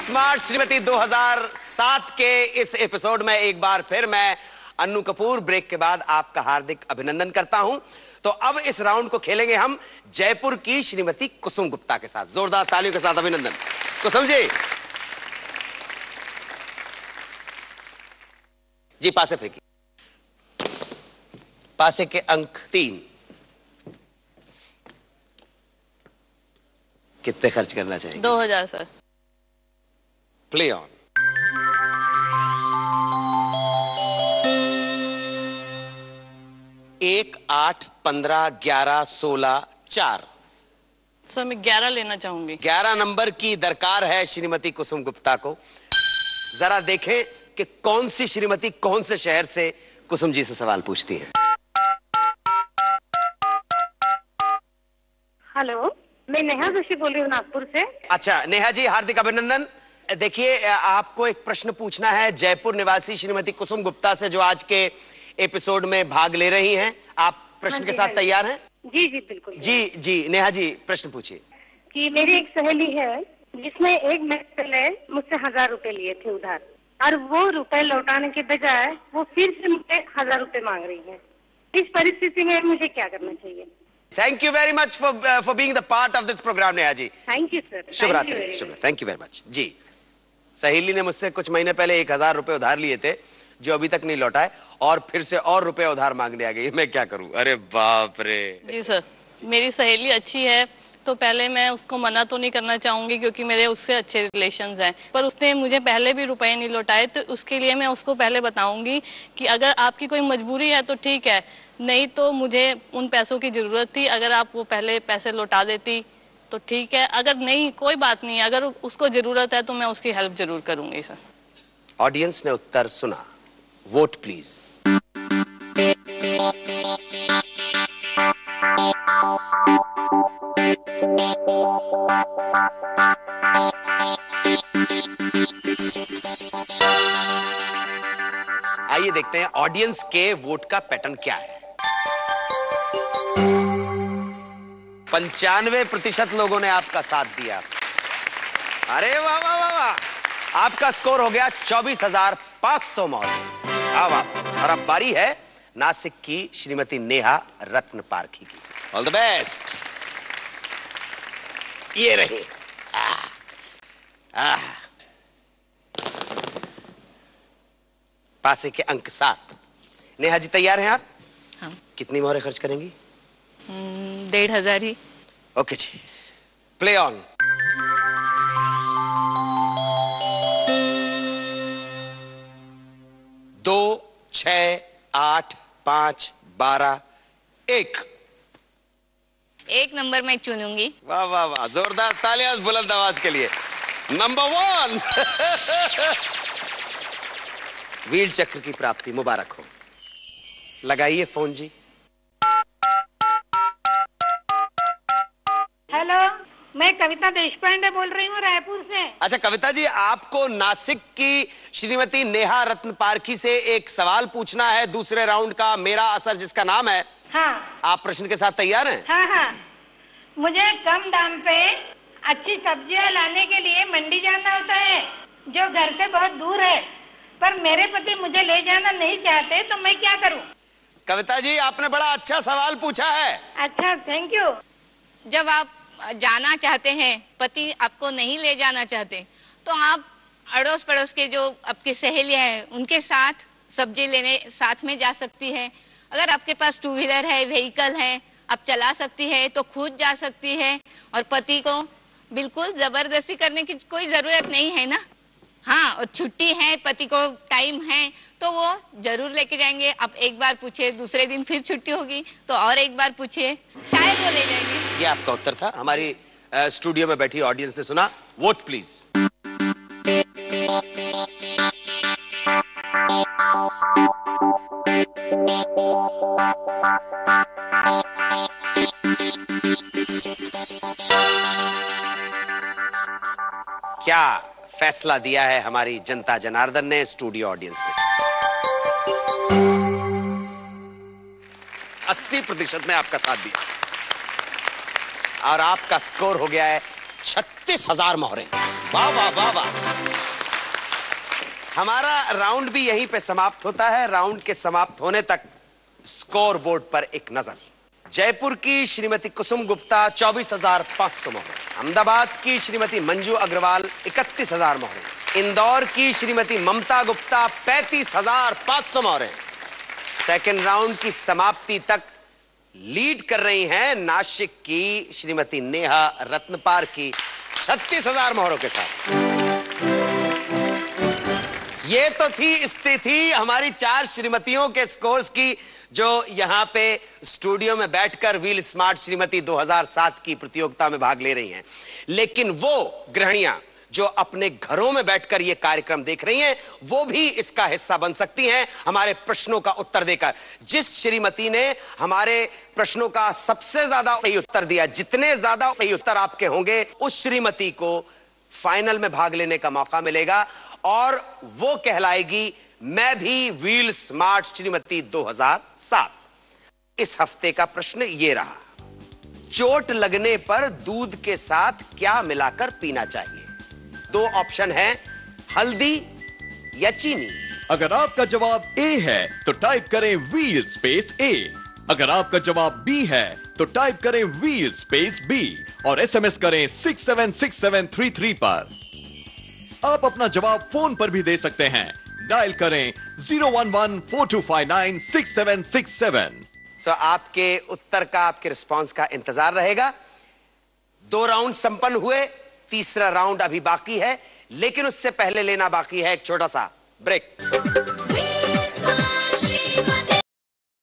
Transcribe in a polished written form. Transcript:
Smart Shrimati 2007 के इस episode में एक बार फिर मैं अन्नू कपूर ब्रेक के बाद आपका हार्दिक अभिनंदन करता हूं। तो अब इस राउंड को खेलेंगे हम जयपुर की श्रीमती कुसुम गुप्ता के साथ। जोरदार तालियों के साथ अभिनंदन कुसुम जी। जी पासे फेंकी। पासे के अंक 3। कितने खर्च करना चाहिए? 2000 सर। Play on. एक, 8, 15, 11, 16, 4। सर मैं 11 लेना चाहूंगी। 11 नंबर की दरकार है श्रीमती कुसुम गुप्ता को। जरा देखें कि कौन सी श्रीमती कौन से शहर से कुसुम जी से सवाल पूछती है। हेलो, मैं नेहा जोशी बोल रही हूँ नागपुर से। अच्छा नेहा जी, हार्दिक अभिनंदन। देखिए आपको एक प्रश्न पूछना है जयपुर निवासी श्रीमती कुसुम गुप्ता से, जो आज के एपिसोड में भाग ले रही हैं। आप प्रश्न के साथ तैयार हैं? जी जी बिल्कुल। जी नेहा जी प्रश्न पूछिए। कि मेरी एक सहेली है जिसने एक महीने पहले मुझसे 1000 रुपए लिए थे उधार, और वो रुपए लौटाने के बजाय वो फिर से मुझे 1000 रुपए मांग रही है। इस परिस्थिति में मुझे क्या करना चाहिए? Thank you very much for being the part of this program Neha ji. Thank you sir. शुभ रात्रि। शुभ, thank you very much ji. सहेली ने मुझसे कुछ महीने पहले 1000 रुपए उधार लिए थे, जो अभी तक नहीं लौटाए, और फिर से और रुपए उधार मांगने आ गई। मैं क्या करूं? अरे बाप रे। जी सर, मेरी सहेली अच्छी है तो पहले मैं उसको मना तो नहीं करना चाहूंगी, क्योंकि मेरे उससे अच्छे रिलेशंस हैं। पर उसने मुझे पहले भी रुपए नहीं लौटाए, तो उसके लिए मैं उसको पहले बताऊंगी कि अगर आपकी कोई मजबूरी है तो ठीक है, नहीं तो मुझे उन पैसों की जरूरत थी, अगर आप वो पहले पैसे लौटा देती तो ठीक है, अगर नहीं कोई बात नहीं, अगर उसको जरूरत है तो मैं उसकी हेल्प जरूर करूंगी सर। ऑडियंस ने उत्तर सुना। Vote please. आइए देखते हैं ऑडियंस के वोट का पैटर्न क्या है। 95% लोगों ने आपका साथ दिया। अरे वाह वाह वाह वाह, आपका स्कोर हो गया 24,500 मौत। वाह वाह। और अब बारी है नासिक की श्रीमती नेहा रत्न पारखी की। All the best. ये रहे। पासे के अंक 7। नेहा जी तैयार हैं आप? हाँ। कितनी मोहरें खर्च करेंगी? 1500 ही। Okay ji, play on. दो, 6, 8, 5, 12, 1। एक नंबर मैं चुनूंगी। वाह वाह वाह, जोरदार तालियां बुलंद आवाज के लिए। नंबर 1। व्हील चक्र की प्राप्ति मुबारक हो। लगाइए फोन जी। हेलो, मैं कविता देशपांडे बोल रही हूँ रायपुर से। अच्छा कविता जी, आपको नासिक की श्रीमती नेहा रत्न पारखी से एक सवाल पूछना है दूसरे राउंड का, मेरा असर जिसका नाम है। हाँ। आप प्रश्न के साथ तैयार हैं? हाँ हाँ। मुझे कम दाम पे अच्छी सब्जियाँ लाने के लिए मंडी जाना होता है, जो घर से बहुत दूर है, पर मेरे पति मुझे ले जाना नहीं चाहते, तो मैं क्या करूँ? कविता जी आपने बड़ा अच्छा सवाल पूछा है। अच्छा, थैंक यू। जब आप जाना चाहते हैं, पति आपको नहीं ले जाना चाहते, तो आप अड़ोस पड़ोस के जो आपकी सहेलियां हैं उनके साथ सब्जी लेने साथ में जा सकती है। अगर आपके पास 2 व्हीलर है, व्हीकल है, आप चला सकती है तो खुद जा सकती है, और पति को बिल्कुल जबरदस्ती करने की कोई जरूरत नहीं है ना। हाँ, और छुट्टी है, पति को टाइम है तो वो जरूर लेके जाएंगे। आप एक बार पूछे, दूसरे दिन फिर छुट्टी होगी तो और एक बार पूछे, शायद वो ले जाएंगे। ये आपका उत्तर था। हमारी स्टूडियो में बैठी ऑडियंस ने सुना। Vote please. क्या फैसला दिया है हमारी जनता जनार्दन ने, स्टूडियो ऑडियंस ने? 80% ने आपका साथ दिया और आपका स्कोर हो गया है 36,000 मोहरें। वाह वाह वाह वाह। हमारा राउंड भी यहीं पे समाप्त होता है। राउंड के समाप्त होने तक स्कोर बोर्ड पर एक नजर। जयपुर की श्रीमती कुसुम गुप्ता 24,500 मोहरें, अहमदाबाद की श्रीमती मंजू अग्रवाल 31,000 मोहरें, इंदौर की श्रीमती ममता गुप्ता 35,500 मोहरें। सेकेंड राउंड की समाप्ति तक लीड कर रही हैं नासिक की श्रीमती नेहा रत्नपार की 36,000 मोहरों के साथ। ये तो थी स्थिति हमारी 4 श्रीमतियों के स्कोर्स की, जो यहां पे स्टूडियो में बैठकर व्हील स्मार्ट श्रीमती 2007 की प्रतियोगिता में भाग ले रही हैं। लेकिन वो गृहिणियां जो अपने घरों में बैठकर ये कार्यक्रम देख रही हैं, वो भी इसका हिस्सा बन सकती हैं हमारे प्रश्नों का उत्तर देकर। जिस श्रीमती ने हमारे प्रश्नों का सबसे ज्यादा सही उत्तर दिया, जितने ज्यादा सही उत्तर आपके होंगे, उस श्रीमती को फाइनल में भाग लेने का मौका मिलेगा और वो कहलाएगी मैं भी व्हील स्मार्ट श्रीमती 2007। इस हफ्ते का प्रश्न ये रहा, चोट लगने पर दूध के साथ क्या मिलाकर पीना चाहिए? 2 ऑप्शन है, हल्दी या चीनी। अगर आपका जवाब ए है तो टाइप करें व्हील स्पेस ए। अगर आपका जवाब बी है तो टाइप करें व्हील स्पेस बी और एसएमएस करें 676733 पर। आप अपना जवाब फोन पर भी दे सकते हैं, डायल करें 011-4259-6767। सो आपके उत्तर का, आपके रिस्पांस का इंतजार रहेगा। 2 राउंड संपन्न हुए, तीसरा राउंड अभी बाकी है, लेकिन उससे पहले लेना बाकी है एक छोटा सा ब्रेक।